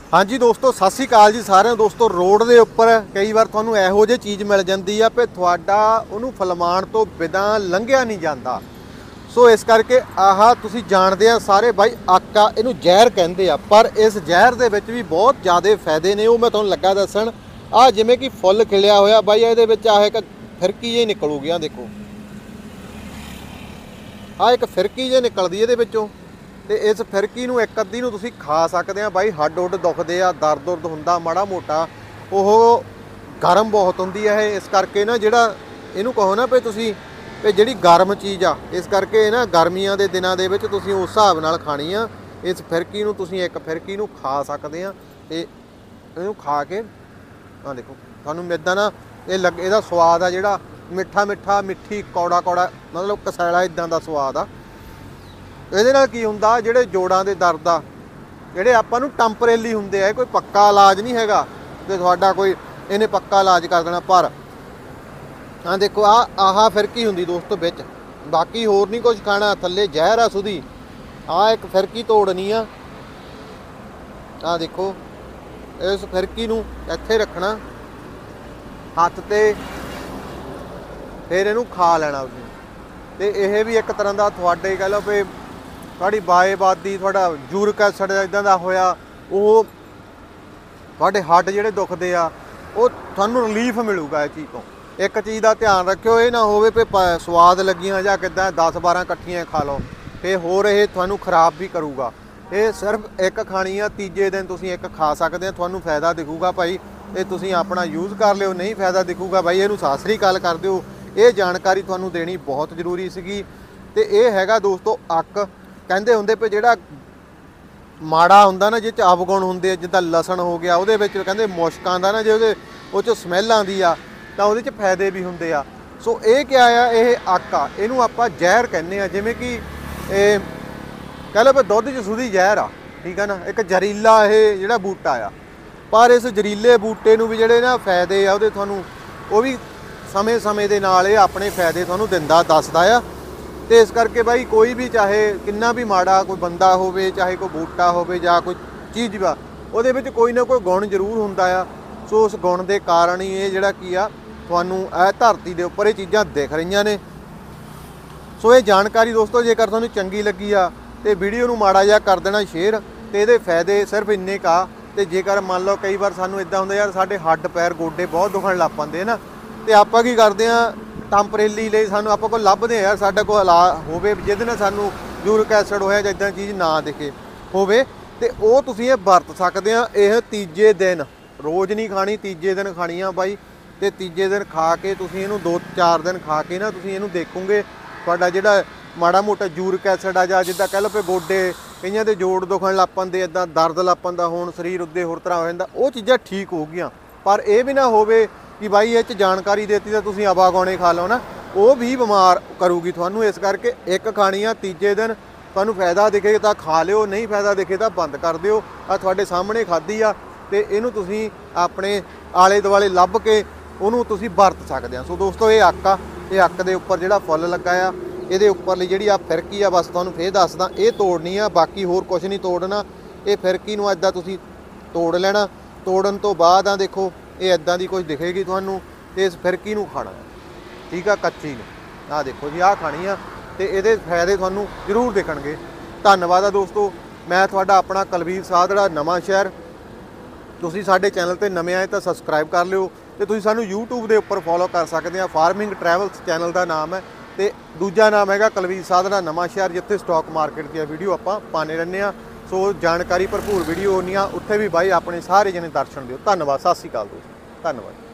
हाँ जी दोस्तों, सत श्री अकाल जी सारे दोस्तों। रोड के उपर कई बार तुहानू इहो जी चीज़ मिल जाती है भी तुहाडा उहनू फलमान तो बिना लंघिया नहीं जाता। सो इस करके आह तुसीं जानते हैं सारे भाई आका इहनू जहर कहते हैं, पर इस जहर दे विच भी बहुत ज़्यादा फायदे ने। वो मैं तुहानू लगा दसन। आ जिवें कि फुल खिलिया होया बाई, इहदे विच आह एक फिरकी जी निकलूगी। आ देखो, आ एक फिरकी जी निकलदी इहदे विचों। तो इस फिरकी नूं एक अद्धी नूं तुसीं खा सकते हैं भाई। हड्ड हुड्ड दुखदे आ, दर्द दुर्द हुंदा माड़ा मोटा, वो गर्म बहुत हुंदी है। इस करके ना जिहड़ा इहनूं कहो ना भी तुसीं भी जिहड़ी गर्म चीज़ आ, इस करके ना गर्मियां दे दिनां दे विच तुसीं उस हिसाब नाल खानी आ। इस फिरकी नूं तुसीं एक फिरकी नूं खा सकते हैं। ते इहनूं खा के आ देखो तुहानूं इदां ना ये लग इहदा स्वाद आ जिहड़ा मिठा मिठा मिठी कौड़ा कौड़ा, मतलब कसैला इदां दा स्वाद आ। ਇਹਦੇ ਨਾਲ ਕੀ ਹੁੰਦਾ, ਜਿਹੜੇ ਜੋੜਾਂ ਦੇ ਦਰਦ ਆ ਜਿਹੜੇ ਆਪਾਂ ਨੂੰ ਟੈਂਪਰੇਰੀ ਹੁੰਦੇ ਆ, ਕੋਈ ਪੱਕਾ ਇਲਾਜ ਨਹੀਂ ਹੈਗਾ ਤੇ ਤੁਹਾਡਾ ਕੋਈ ਇਹਨੇ ਪੱਕਾ ਇਲਾਜ ਕਰ ਦੇਣਾ। ਪਰ ਹਾਂ ਦੇਖੋ ਆਹ ਫਿਰਕੀ ਹੁੰਦੀ ਦੋਸਤੋ ਵਿੱਚ, ਬਾਕੀ ਹੋਰ ਨਹੀਂ ਕੁਝ ਖਾਣਾ। ਥੱਲੇ ਜ਼ਹਿਰ ਆ ਸੁਦੀ। ਆਹ ਇੱਕ ਫਿਰਕੀ ਤੋੜਨੀ ਆ। ਆਹ ਦੇਖੋ, ਇਸ ਫਿਰਕੀ ਨੂੰ ਇੱਥੇ ਰੱਖਣਾ ਹੱਥ ਤੇ, ਫਿਰ ਇਹਨੂੰ ਖਾ ਲੈਣਾ ਤੁਸੀਂ। ਤੇ ਇਹ ਵੀ ਇੱਕ ਤਰ੍ਹਾਂ ਦਾ ਤੁਹਾਡੇ ਕਹਿ ਲਓ ਵੀ ਤੁਹਾਡੀ ਬਾਏਬਾਦੀ, ਤੁਹਾਡਾ ਯੂਰਿਕ ਐਸਿਡ ਇਦਾਂ ਦਾ ਹੋਇਆ, ਉਹ ਤੁਹਾਡੇ ਹੱਡ ਜਿਹੜੇ ਦੁਖਦੇ ਆ ਉਹ ਤੁਹਾਨੂੰ ਰਿਲੀਫ ਮਿਲੂਗਾ ਇਸ ਚੀਜ਼ ਤੋਂ। ਇੱਕ ਚੀਜ਼ ਦਾ ਧਿਆਨ ਰੱਖਿਓ, ਇਹ ਨਾ ਹੋਵੇ ਵੀ ਸਵਾਦ ਲੱਗੀਆਂ ਜਾਂ ਕਿੱਦਾਂ 10-12 ਇਕੱਠੀਆਂ ਖਾ ਲਓ, ਫਿਰ ਹੋਰ ਇਹ ਤੁਹਾਨੂੰ ਖਰਾਬ ਵੀ ਕਰੂਗਾ। ਇਹ ਸਿਰਫ ਇੱਕ ਖਾਣੀ ਆ, ਤੀਜੇ ਦਿਨ ਤੁਸੀਂ ਇੱਕ ਖਾ ਸਕਦੇ ਆ, ਤੁਹਾਨੂੰ ਫਾਇਦਾ ਦਿਖੂਗਾ ਭਾਈ। ਇਹ ਤੁਸੀਂ ਆਪਣਾ ਯੂਜ਼ ਕਰ ਲਿਓ, ਨਹੀਂ ਫਾਇਦਾ ਦਿਖੂਗਾ ਭਾਈ ਇਹਨੂੰ ਸਤਿ ਸ੍ਰੀ ਅਕਾਲ ਕਰ ਦਿਓ। ਇਹ ਜਾਣਕਾਰੀ ਤੁਹਾਨੂੰ ਦੇਣੀ ਬਹੁਤ ਜ਼ਰੂਰੀ ਸੀਗੀ। ਤੇ ਇਹ ਹੈਗਾ ਦੋਸਤੋ ਅੱਕ। ਕਹਿੰਦੇ ਹੁੰਦੇ ਵੀ ਜਿਹੜਾ ਮਾੜਾ ਹੁੰਦਾ ਨਾ, ਜਿਹ 'ਚ ਅਵਗੁਣ ਹੁੰਦੇ ਆ, ਜਿੱਦਾਂ ਲਸਣ ਹੋ ਗਿਆ, ਉਹਦੇ ਵਿੱਚ ਕਹਿੰਦੇ ਮੁਸ਼ਕ ਆਉਂਦਾ ਨਾ, ਜੇ ਉਹ 'ਚੋਂ ਸਮੈਲ ਆਉਂਦੀ ਆ ਤਾਂ ਉਹਦੇ 'ਚ ਫਾਇਦੇ ਵੀ ਹੁੰਦੇ ਆ। ਸੋ ਇਹ ਕਿਆ ਆ, ਇਹ ਅੱਕ ਆ, ਇਹਨੂੰ ਆਪਾਂ ਜ਼ਹਿਰ ਕਹਿੰਦੇ ਆ। ਜਿਵੇਂ ਕਿ ਇਹ ਕਹਿ ਲਓ ਵੀ ਦੁੱਧ 'ਚ ਸੁੱਧੀ ਜ਼ਹਿਰ ਆ, ਠੀਕ ਆ ਨਾ। ਇੱਕ ਜ਼ਹਿਰੀਲਾ ਇਹ ਜਿਹੜਾ ਬੂਟਾ ਆ, ਪਰ ਇਸ ਜ਼ਹਿਰੀਲੇ ਬੂਟੇ ਨੂੰ ਵੀ ਜਿਹੜੇ ਨਾ ਫਾਇਦੇ ਆ ਉਹਦੇ, ਤੁਹਾਨੂੰ ਉਹ ਵੀ ਸਮੇਂ ਸਮੇਂ ਦੇ ਨਾਲ ਇਹ ਆਪਣੇ ਫਾਇਦੇ ਤੁਹਾਨੂੰ ਦਿੰਦਾ ਦੱਸਦਾ ਆ। ਤੇ ਇਸ ਕਰਕੇ ਬਾਈ ਕੋਈ ਵੀ ਚਾਹੇ ਕਿੰਨਾ ਵੀ ਮਾੜਾ ਕੋਈ ਬੰਦਾ ਹੋਵੇ, ਚਾਹੇ ਕੋਈ ਬੂਟਾ ਹੋਵੇ ਜਾਂ ਕੋਈ ਚੀਜ਼ ਵਾ, ਉਹਦੇ ਵਿੱਚ ਕੋਈ ਨਾ ਕੋਈ ਗੁਣ ਜ਼ਰੂਰ ਹੁੰਦਾ ਆ। ਸੋ ਉਸ ਗੁਣ ਦੇ ਕਾਰਨ ਹੀ ਇਹ ਜਿਹੜਾ ਕੀ ਆ ਤੁਹਾਨੂੰ ਇਹ ਧਰਤੀ ਦੇ ਉੱਪਰ ਇਹ ਚੀਜ਼ਾਂ ਦਿਖ ਰਹੀਆਂ ਨੇ। ਸੋ ਇਹ ਜਾਣਕਾਰੀ ਦੋਸਤੋ ਜੇਕਰ ਤੁਹਾਨੂੰ ਚੰਗੀ ਲੱਗੀ ਆ ਤੇ ਵੀਡੀਓ ਨੂੰ ਮਾੜਾ ਜਿਹਾ ਕਰ ਦੇਣਾ ਸ਼ੇਅਰ। ਤੇ ਇਹਦੇ ਫਾਇਦੇ ਸਿਰਫ ਇੰਨੇ ਕਾ। ਤੇ ਜੇਕਰ ਮੰਨ ਲਓ ਕਈ ਵਾਰ ਸਾਨੂੰ ਇਦਾਂ ਹੁੰਦਾ ਯਾਰ ਸਾਡੇ ਹੱਡ ਪੈਰ ਗੋਡੇ ਬਹੁਤ ਦੁਖਣ ਲੱਗ ਪੈਂਦੇ ਨਾ, ਤੇ ਆਪਾਂ ਕੀ ਕਰਦੇ ਆ ਟੈਂਪਰੇਰੀ ਲਈ ਸਾਨੂੰ ਆਪਾਂ ਕੋਲ ਲੱਭਦੇ ਆ ਯਾਰ ਸਾਡਾ ਕੋਈ ਇਲਾਜ ਹੋਵੇ ਜਿਹਦੇ ਨਾਲ ਸਾਨੂੰ ਯੂਰਿਕ ਐਸਿਡ ਹੋਇਆ ਜਾਂ ਇੱਦਾਂ ਚੀਜ਼ ਨਾ ਦਿਖੇ ਹੋਵੇ, ਤੇ ਉਹ ਤੁਸੀਂ ਇਹ ਵਰਤ ਸਕਦੇ ਆ। ਇਹ ਤੀਜੇ ਦਿਨ, ਰੋਜ਼ ਨਹੀਂ ਖਾਣੀ, ਤੀਜੇ ਦਿਨ ਖਾਣੀ ਆ ਬਾਈ। ਤੇ ਤੀਜੇ ਦਿਨ ਖਾ ਕੇ ਤੁਸੀਂ ਇਹਨੂੰ 2-4 ਦਿਨ ਖਾ ਕੇ ਨਾ ਤੁਸੀਂ ਇਹਨੂੰ ਦੇਖੋਗੇ ਤੁਹਾਡਾ ਜਿਹੜਾ ਮਾੜਾ ਮੋਟਾ ਯੂਰਿਕ ਐਸਿਡ ਆ ਜਾਂ ਜਿੱਦਾਂ ਕਹਿ ਲਓ ਵੀ ਗੋਡੇ ਕਈਆਂ ਦੇ ਜੋੜ ਦੁਖਣ ਲੱਗ ਪੈਂਦੇ, ਇੱਦਾਂ ਦਰਦ ਲੱਗ ਪੈਂਦਾ, ਹੁਣ ਸਰੀਰ ਉੱਦੇ ਹੋਰ ਤਰ੍ਹਾਂ ਹੋ ਜਾਂਦਾ, ਉਹ ਚੀਜ਼ਾਂ ਠੀਕ ਹੋ ਗਈਆਂ। ਪਰ ਇਹ ਵੀ ਨਾ ਹੋਵੇ ਕਿ ਬਾਈ ਇਹ 'ਚ ਜਾਣਕਾਰੀ ਦੇਤੀ ਤਾਂ ਤੁਸੀਂ ਆਵਾਗੌਣੇ ਖਾ ਲਓ ਨਾ, ਉਹ ਵੀ ਬਿਮਾਰ ਕਰੂਗੀ ਤੁਹਾਨੂੰ। ਇਸ ਕਰਕੇ ਇੱਕ ਖਾਣੀ ਆ, ਤੀਜੇ ਦਿਨ ਤੁਹਾਨੂੰ ਫਾਇਦਾ ਦਿਖੇ ਤਾਂ ਖਾ ਲਿਓ, ਨਹੀਂ ਫਾਇਦਾ ਦਿਖੇ ਤਾਂ ਬੰਦ ਕਰ ਦਿਓ। ਆ ਤੁਹਾਡੇ ਸਾਹਮਣੇ ਖਾਧੀ ਆ, ਤੇ ਇਹਨੂੰ ਤੁਸੀਂ ਆਪਣੇ ਆਲੇ ਦੁਆਲੇ ਲੱਭ ਕੇ ਉਹਨੂੰ ਤੁਸੀਂ ਵਰਤ ਸਕਦੇ ਆ। ਸੋ ਦੋਸਤੋ ਇਹ ਅੱਕ ਆ, ਇਹ ਅੱਕ ਦੇ ਉੱਪਰ ਜਿਹੜਾ ਫੁੱਲ ਲੱਗਾ ਆ, ਇਹਦੇ ਉੱਪਰਲੀ ਜਿਹੜੀ ਆ ਫਿਰਕੀ ਆ, ਬਸ ਤੁਹਾਨੂੰ ਫੇਰ ਦੱਸਦਾ ਇਹ ਤੋੜਨੀ ਆ, ਬਾਕੀ ਹੋਰ ਕੁਝ ਨਹੀਂ ਤੋੜਨਾ। ਇਹ ਫਿਰਕੀ ਨੂੰ ਇੱਦਾਂ ਤੁਸੀਂ ਤੋੜ ਲੈਣਾ। ਤੋੜਨ ਤੋਂ ਬਾਅਦ ਆ ਦੇਖੋ ਇਹ ਇੱਦਾਂ ਦੀ ਕੁਝ ਦਿਖੇਗੀ ਤੁਹਾਨੂੰ, ਤੇ ਇਸ ਫਿਰਕੀ ਨੂੰ ਖਾਣਾ, ਠੀਕ ਆ, ਕੱਚੀ ਨੂੰ। ਆਹ ਦੇਖੋ ਜੀ, ਆਹ ਖਾਣੀ ਆ, ਤੇ ਇਹਦੇ ਫਾਇਦੇ ਤੁਹਾਨੂੰ ਜ਼ਰੂਰ ਦਿਖਣਗੇ। ਧੰਨਵਾਦ ਆ ਦੋਸਤੋ। ਮੈਂ ਤੁਹਾਡਾ ਆਪਣਾ ਕੁਲਵੀਰ ਸਾਧੜਾ, ਨਵਾਂ ਸ਼ਹਿਰ। ਤੁਸੀਂ ਸਾਡੇ ਚੈਨਲ ਤੇ ਨਵੇਂ ਆਏ ਤਾਂ ਸਬਸਕ੍ਰਾਈਬ ਕਰ ਲਿਓ, ਤੇ ਤੁਸੀਂ ਸਾਨੂੰ YouTube ਦੇ ਉੱਪਰ ਫੋਲੋ ਕਰ ਸਕਦੇ ਆ। ਫਾਰਮਿੰਗ ਟਰੈਵਲਸ ਚੈਨਲ ਦਾ ਨਾਮ ਹੈ, ਤੇ ਦੂਜਾ ਨਾਮ ਹੈਗਾ ਕੁਲਵੀਰ ਸਾਧੜਾ ਨਵਾਂ ਸ਼ਹਿਰ, ਜਿੱਥੇ ਸਟਾਕ ਮਾਰਕੀਟ ਦੀਆਂ ਵੀਡੀਓ ਆਪਾਂ ਪਾਉਂਦੇ ਰਹਿੰਦੇ ਆ। ਸੋ ਜਾਣਕਾਰੀ ਭਰਪੂਰ ਵੀਡੀਓ ਹੋਣੀਆਂ, ਉੱਥੇ ਵੀ ਬਾਈ ਆਪਣੇ ਸਾਰੇ ਜਣੇ ਦਰਸ਼ਨ ਦਿਓ। ਧੰਨਵਾਦ, ਸਤਿ ਸ਼੍ਰੀ ਅਕਾਲ ਦੋਸਤੋ, ਧੰਨਵਾਦ।